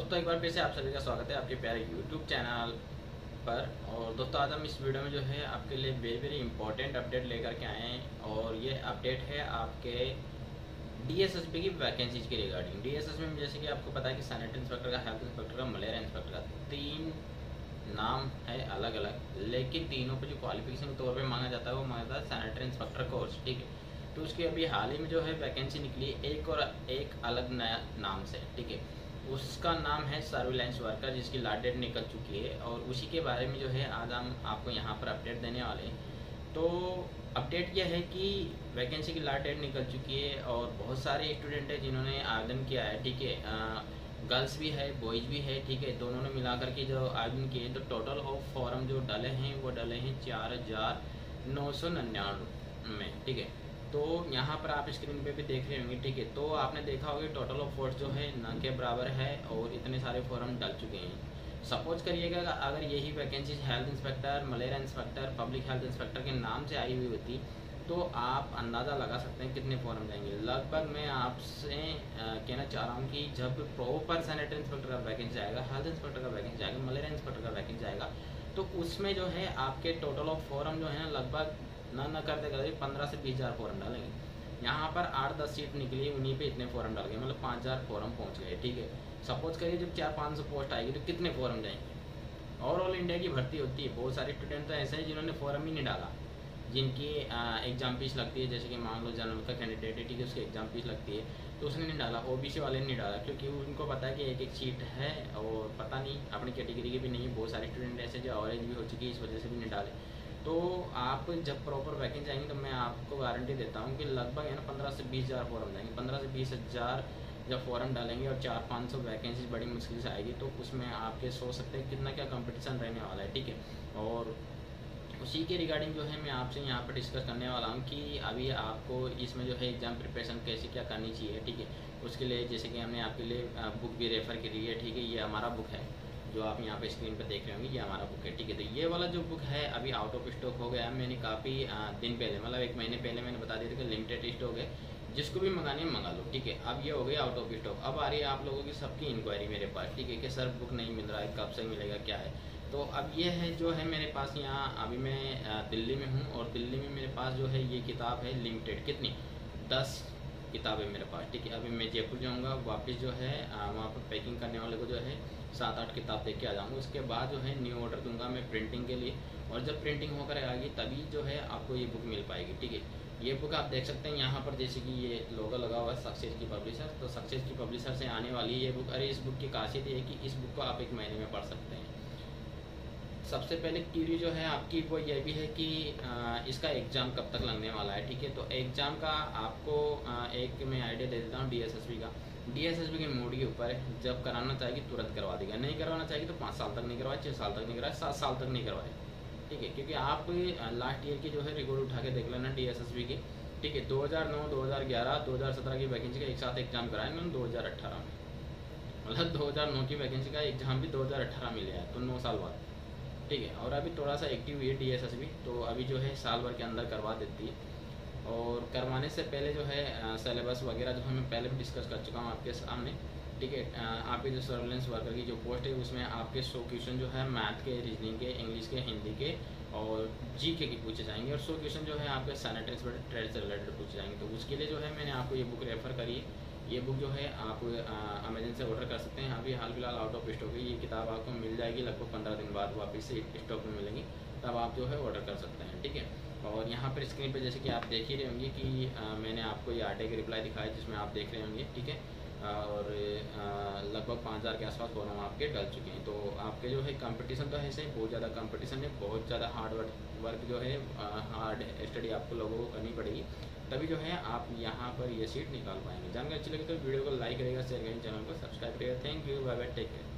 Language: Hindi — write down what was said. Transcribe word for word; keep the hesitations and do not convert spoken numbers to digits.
दोस्तों एक बार फिर से आप सभी का स्वागत है आपके प्यारे यूट्यूब चैनल पर। और दोस्तों आज हम इस वीडियो में जो है आपके लिए वेरी वेरी इंपॉर्टेंट अपडेट लेकर के आए हैं। और ये अपडेट है आपके डीएसएसबी की वैकेंसीज के रिगार्डिंग। डीएसएसबी में जैसे कि आपको पता है कि सैनिटरी इंस्पेक्टर का, हेल्थ इंस्पेक्टर का, मलेरिया इंस्पेक्टर का तीन नाम है अलग अलग, लेकिन तीनों पे जो क्वालिफिकेशन के तौर पे मांगा जाता है वो मांगा जाता है सैनिटरी इंस्पेक्टर कोर्स। ठीक है, तो उसकी अभी हाल ही में जो है वैकेंसी निकली एक और एक अलग नया नाम से। ठीक है, उसका नाम है सर्विलांस वर्कर, जिसकी लास्ट डेट निकल चुकी है और उसी के बारे में जो है आज हम आपको यहाँ पर अपडेट देने वाले हैं। तो अपडेट यह है कि वैकेंसी की लास्ट डेट निकल चुकी है और बहुत सारे स्टूडेंट हैं जिन्होंने आवेदन किया है। ठीक है, गर्ल्स भी है, बॉयज़ भी है। ठीक है, दोनों ने मिलाकर के जो आवेदन किए तो टोटल ऑफ फॉर्म जो डले हैं वो डले हैं चार हज़ार नौ सौ निन्यानवे में। ठीक है, तो यहाँ पर आप स्क्रीन पे भी देख रहे होंगे। ठीक है, तो आपने देखा होगा टोटल ऑफ वोट्स जो है न के बराबर है और इतने सारे फॉर्म डल चुके हैं। सपोज करिएगा अगर यही vacancy health inspector, malaria inspector, public health inspector के नाम से आई हुई होती तो आप अंदाज़ा लगा सकते हैं कितने फॉर्म जाएंगे। लगभग मैं आपसे कहना चाह रहा हूँ कि जब प्रॉपर सैनिटरी इंस्पेक्टर का वैकेंसी आएगा, हेल्थ इंस्पेक्टर का वैकेंसी आएगा, मलेरिया इंस्पेक्टर का वैकेंसी आएगा, तो उसमें जो है आपके टोटल ऑफ फॉर्म जो है लगभग ना न करते करते पंद्रह से बीस हज़ार फॉर्म डालेंगे। यहाँ पर आठ दस सीट निकली, उन्हीं पे इतने फॉर्म डाल गए, मतलब पाँच हज़ार फॉर्म पहुँच गए। ठीक है, सपोज करिए जब चार पाँच सौ पोस्ट आएगी तो कितने फॉर्म जाएंगे। और ऑल इंडिया की भर्ती होती है, बहुत सारे स्टूडेंट तो ऐसे हैं जिन्होंने फॉर्म ही नहीं डाला, जिनकी एग्ज़ाम फीस लगती है। जैसे कि मान लो जनरल का कैंडिडेट है, ठीक है, उसकी एग्ज़ाम फीस लगती है तो उसने नहीं डाला। ओबीसी वाले ने नहीं डाला क्योंकि उनको पता है कि एक एक सीट है और पता नहीं अपनी कैटेगरी के भी नहीं है। बहुत सारे स्टूडेंट ऐसे जो ऑरेंज भी हो चुकी है, इस वजह से भी नहीं डाले। तो आप जब प्रॉपर वैकेंसी आएंगे तो मैं आपको गारंटी देता हूँ कि लगभग है ना पंद्रह से बीस हज़ार फॉर्म जाएंगे। पंद्रह से बीस हज़ार जब फॉर्म डालेंगे और चार पाँच सौ वैकेंसी बड़ी मुश्किल से आएगी तो उसमें आपके सोच सकते हैं कितना क्या कंपटीशन रहने वाला है। ठीक है, और उसी के रिगार्डिंग जो है मैं आपसे यहाँ पर डिस्कस करने वाला हूँ कि अभी आपको इसमें जो है एग्ज़ाम प्रिपरेशन कैसे क्या करनी चाहिए। ठीक है, उसके लिए जैसे कि हमने आपके लिए बुक भी रेफ़र करी है। ठीक है, ये हमारा बुक है जो आप यहाँ पे स्क्रीन पर देख रहे होंगे, ये हमारा बुक है। ठीक है, तो ये वाला जो बुक है अभी आउट ऑफ स्टॉक हो गया है। मैंने काफ़ी दिन पहले, मतलब एक महीने पहले मैंने बता दिया था कि लिमिटेड स्टॉक है, जिसको भी मंगानी है मंगा लो। ठीक है, अब ये हो गया आउट ऑफ स्टॉक। अब आ रही है आप लोगों की सबकी इंक्वायरी मेरे पास। ठीक है, कि सर बुक नहीं मिल रहा है, कब से मिलेगा, क्या है। तो अब ये है जो है मेरे पास यहाँ, अभी मैं दिल्ली में हूँ और दिल्ली में मेरे पास जो है ये किताब है लिमिटेड। कितनी? दस किताबें मेरे पास। ठीक है, अभी मैं जयपुर जाऊँगा, वापस जो है वहाँ पर पैकिंग करने वाले को जो है सात आठ किताब देख के आ जाऊँगा। उसके बाद जो है न्यू ऑर्डर दूंगा मैं प्रिंटिंग के लिए, और जब प्रिंटिंग होकर आएगी तभी जो है आपको ये बुक मिल पाएगी। ठीक है, ये बुक आप देख सकते हैं यहाँ पर, जैसे कि ये लोगो लगा हुआ है सक्सेस की पब्लिशर, तो सक्सेस की पब्लिशर से आने वाली है ये बुक। अरे इस बुक की खासियत ये है कि इस बुक को आप एक महीने में पढ़ सकते हैं। सबसे पहले क्यूरी जो है आपकी वो ये भी है कि आ, इसका एग्ज़ाम कब तक लगने वाला है। ठीक है, तो एग्ज़ाम का आपको आ, एक मैं आइडिया दे देता हूँ डीएसएसबी का। डीएसएसबी के मूड के ऊपर है, जब कराना चाहेगी तुरंत करवा देगा, नहीं करवाना चाहेगी तो पाँच साल तक नहीं करवाए, छः साल तक नहीं करवाए, सात साल तक नहीं करवाए। ठीक है, क्योंकि आप लास्ट ईयर की जो है रिकॉर्ड उठा के देख लेना डीएसएसबी की। ठीक है, दो हज़ार नौ, दो हज़ार ग्यारह, दो हज़ार सत्रह की वैकेंसी का एक साथ एग्जाम कराए उन्होंने दो हज़ार अट्ठारह में, मतलब दो हज़ार नौ की वैकेंसी का एग्जाम भी दो हज़ार अट्ठारह में लिया है, तो नौ साल बाद। ठीक है, और अभी थोड़ा सा एक्टिव हुई है डीएसएसबी, तो अभी जो है साल भर के अंदर करवा देती है। और करवाने से पहले जो है सिलेबस वगैरह जो है मैं पहले भी डिस्कस कर चुका हूँ आपके सामने। ठीक है, आपके जो सर्वेलेंस वर्कर की जो पोस्ट है उसमें आपके सौ क्वेश्चन जो है मैथ के, रीजनिंग के, इंग्लिश के, हिंदी के और जीके के पूछे जाएंगे, और सौ क्वेश्चन जो है आपके सैनिटरी इंस्पेक्टर ट्रेड से रिलेटेड पूछे जाएंगे। तो उसके लिए जो है मैंने आपको ये बुक रेफ़र करी है। ये बुक जो है आप अमेजन से ऑर्डर कर सकते हैं। अभी हाल फिलहाल आउट ऑफ स्टॉक है, ये किताब आपको मिल जाएगी लगभग पंद्रह दिन बाद वापस से स्टॉक में मिलेंगी, तब आप जो है ऑर्डर कर सकते हैं। ठीक है, और यहाँ पर स्क्रीन पे जैसे कि आप देख ही रहे होंगे कि आ, मैंने आपको ये आरटीआई की रिप्लाई दिखाया जिसमें आप देख रहे होंगे। ठीक है, और लगभग पाँच हज़ार के आसपास फॉर्म आपके डल चुके हैं। तो आपके जो है कंपटीशन तो है, सही बहुत ज़्यादा कंपटीशन है, बहुत ज़्यादा हार्ड वर्क वर्क जो है, हार्ड स्टडी आपको लोगों को करनी पड़ेगी, तभी जो है आप यहाँ पर ये सीट निकाल पाएंगे। जानकारी अच्छी लगी तो वीडियो को लाइक करेगा, शेयर करेंगे, चैनल को सब्सक्राइब करेगा। Thank you, bye bye, take care.